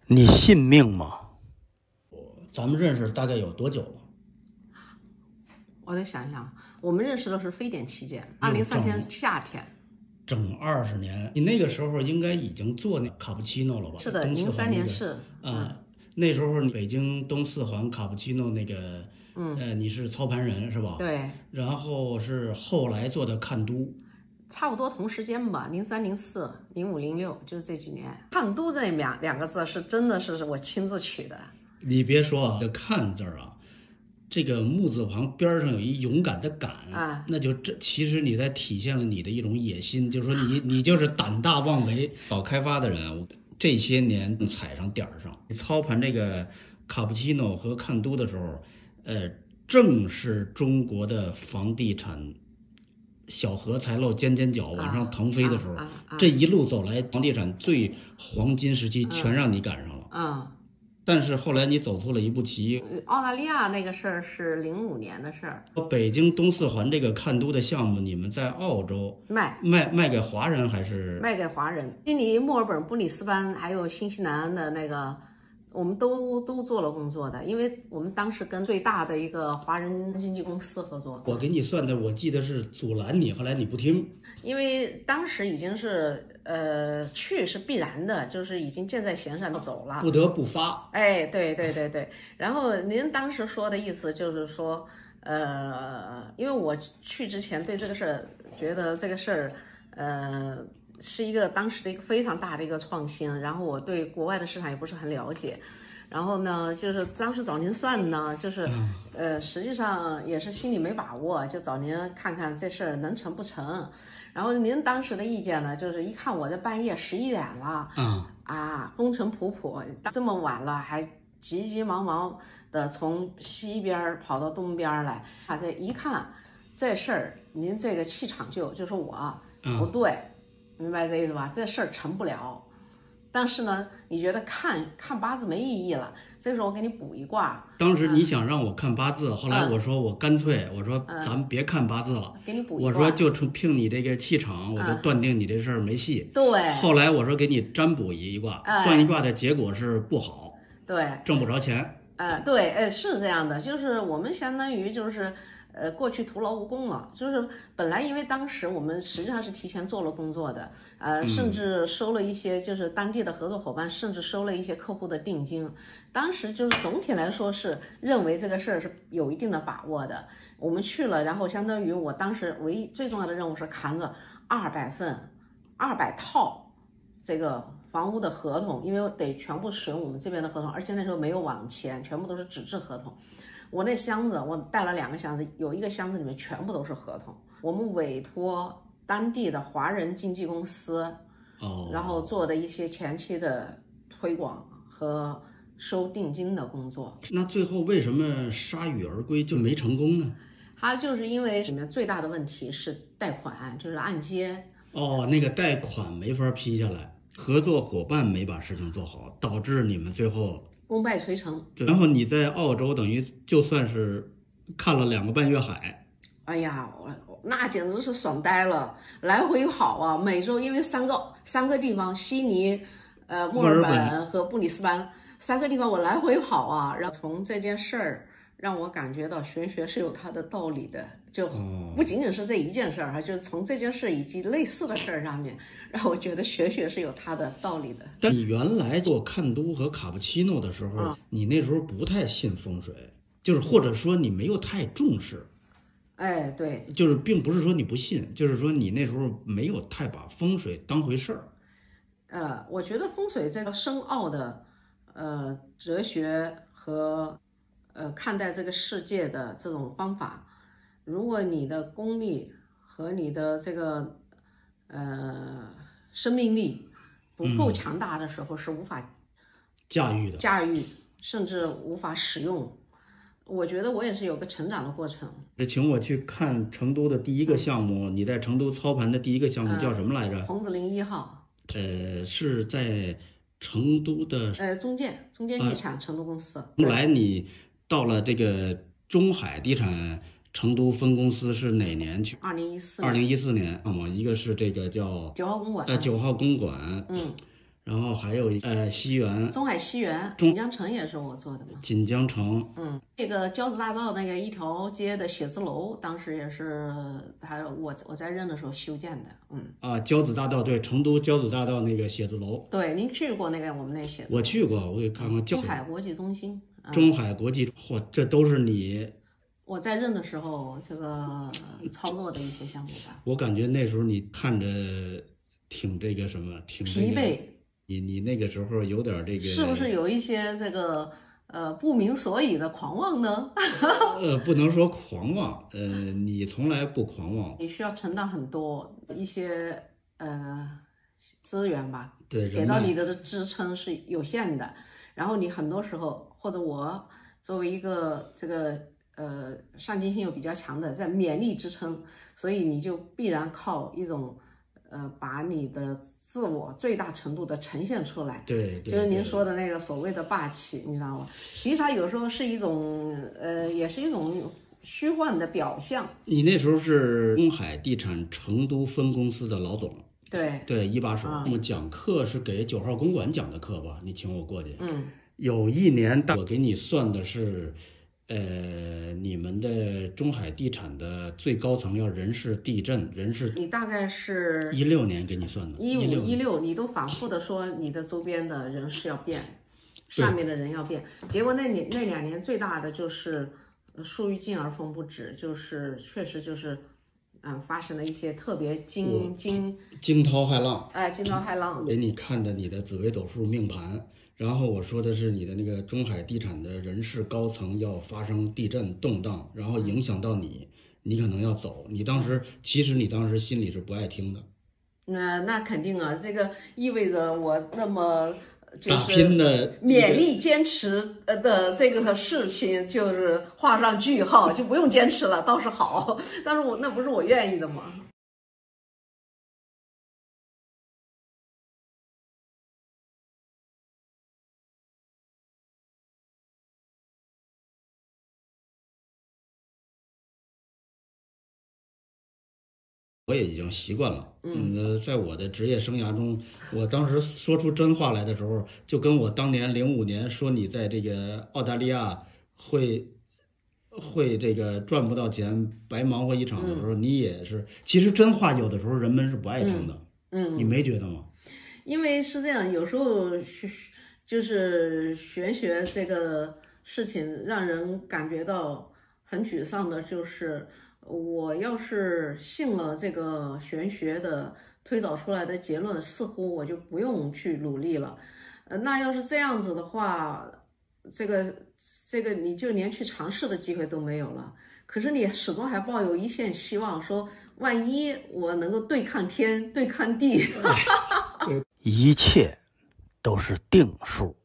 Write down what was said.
你信命吗？ 咱们认识大概有多久了？ 我得想想，我们认识的是非典期间，2003年夏天， 整20年。你那个时候应该已经做那卡布奇诺了吧？ 是的，03年是啊，那时候北京东四环卡布奇诺那个，你是操盘人是吧？ 对。 然后是后来做的看督。 差不多同时间吧，03、04、05、06，就是这几年。看督这两个字是真的是我亲自取的。 你别说啊，这看字啊，这个木字旁边上有一勇敢的敢啊， 那就其实你在体现了你的一种野心，就是说你就是胆大妄为。搞开发的人，这些年踩上点儿上，操盘这个卡布奇诺和看督的时候，正是中国的房地产小荷才露尖尖角往上腾飞的时候，这一路走来，房地产最黄金时期全让你赶上了。但是后来你走错了一步棋。 澳大利亚那个事儿是05年的事儿。 北京东四环这个看督的项目，你们在澳洲卖给华人还是？ 卖给华人。悉尼、墨尔本、布里斯班还有新西兰的那个，我们都做了工作的，因为我们当时跟最大的一个华人经纪公司合作。 我给你算的，我记得是阻拦你，后来你不听。 因为当时已经是去是必然的，就是已经箭在弦上要走了， 不得不发。 哎，对。然后您当时说的意思就是说，因为我去之前对这个事儿觉得这个事儿，是一个当时的一个非常大的一个创新，然后我对国外的市场也不是很了解。然后呢，就是当时找您算呢，就是实际上也是心里没把握，就找您看看这事儿能成不成。然后您当时的意见呢，就是一看我这半夜11点了，风尘仆仆，这么晚了还急急忙忙的从西边跑到东边来，这一看这事儿，您这个气场就说我不对，明白这意思吧？这事儿成不了。但是呢，你觉得看八字没意义了，这个时候我给你补一卦。 当时你想让我看八字，后来我说我干脆，我说咱们别看八字了， 给你补一卦。 我说就凭你这个气场，我就断定你这事儿没戏。 对。 后来我说给你占卜一卦，算一卦的结果是不好， 对， 挣不着钱。 对，是这样的，就是我们相当于就是。过去徒劳无功了，就是本来因为当时我们实际上是提前做了工作的，甚至收了一些就是当地的合作伙伴，甚至收了一些客户的定金。当时就是总体来说是认为这个事儿是有一定的把握的。我们去了，然后相当于我当时唯一最重要的任务是扛着200份、200套这个房屋的合同，因为得全部使用我们这边的合同，而且那时候没有网签，全部都是纸质合同。我那箱子，我带了2个箱子，有一个箱子里面全部都是合同。我们委托当地的华人经纪公司，然后做的一些前期的推广和收定金的工作。 那最后为什么铩羽而归就没成功呢？ 它就是因为里面最大的问题是贷款，就是按揭。 那个贷款没法批下来，合作伙伴没把事情做好，导致你们最后功败垂成。 然后你在澳洲等于就算是看了2个半月海。 哎呀，那简直是爽呆了，来回跑啊，每周因为三个地方，悉尼、墨尔本和布里斯班3个地方我来回跑啊，然后从这件事儿让我感觉到玄学是有它的道理的，就不仅仅是这一件事儿，就是从这件事以及类似的事儿上面，让我觉得玄学是有它的道理的。 但你原来做看督和卡布奇诺的时候，你那时候不太信风水，就是或者说你没有太重视。 哎，对， 就是并不是说你不信，就是说你那时候没有太把风水当回事儿。 我觉得风水这个深奥的哲学和看待这个世界的这种方法，如果你的功力和你的这个生命力不够强大的时候，是无法驾驭，甚至无法使用。我觉得我也是有个成长的过程。 请我去看成都的第一个项目，你在成都操盘的第一个项目叫什么来着？ 桐梓林1号。 是在成都的中建地产成都公司。 后来你到了这个中海地产成都分公司是哪年去 ？2014年。 2014年，一个是这个叫 9号公馆。 9号公馆。 然后还有西园、 中海西园、锦江城也是我做的嘛。 锦江城， 那个交子大道那个一条街的写字楼，当时也是我在任的时候修建的。 交子大道，对，成都交子大道那个写字楼。 对，您去过那个我们那写字楼？ 我去过，我给看看。 中海国际中心。 中海国际，嚯，这都是你。 我在任的时候，这个操作的一些项目吧。 我感觉那时候你看着挺这个什么，挺疲惫。 你那个时候有点这个， 是不是有一些这个不明所以的狂妄呢？ 不能说狂妄，你从来不狂妄。 你需要承担很多一些资源吧， 对， 给到你的支撑是有限的。然后你很多时候，或者我作为一个这个上进心又比较强的，在勉力支撑，所以你就必然靠一种把你的自我最大程度的呈现出来。 对， 就是您说的那个所谓的霸气，你知道吗？其实它有时候是一种也是一种虚幻的表象。 你那时候是中海地产成都分公司的老总。对，一把手。那么讲课是给9号公馆讲的课吧？你请我过去。有一年我给你算的是，你们的中海地产的最高层要人事地震， 你大概是 16年给你算的 ，15、16，你都反复的说你的周边的人事要变，上面的人要变，结果那2年最大的就是树欲静而风不止，就是确实就是发生了一些特别惊涛骇浪， 惊涛骇浪。 给你看的你的紫微斗数命盘。然后我说的是你的那个中海地产的人事高层要发生地震动荡，然后影响到你，你可能要走。其实你当时心里是不爱听的。 那肯定啊，这个意味着我那么打拼的勉力坚持的这个事情就是画上句号，就不用坚持了，倒是好。但是那不是我愿意的吗？ 我也已经习惯了。在我的职业生涯中，我当时说出真话来的时候，就跟我当年05年说你在这个澳大利亚会这个赚不到钱，白忙活一场的时候，你也是。其实真话有的时候人们是不爱听的。你没觉得吗？ 因为是这样，有时候就是玄学这个事情让人感觉到很沮丧的，就是我要是信了这个玄学的推导出来的结论，似乎我就不用去努力了。那要是这样子的话，这个你就连去尝试的机会都没有了。可是你始终还抱有一线希望，说万一我能够对抗天，对抗地。 一切都是定数。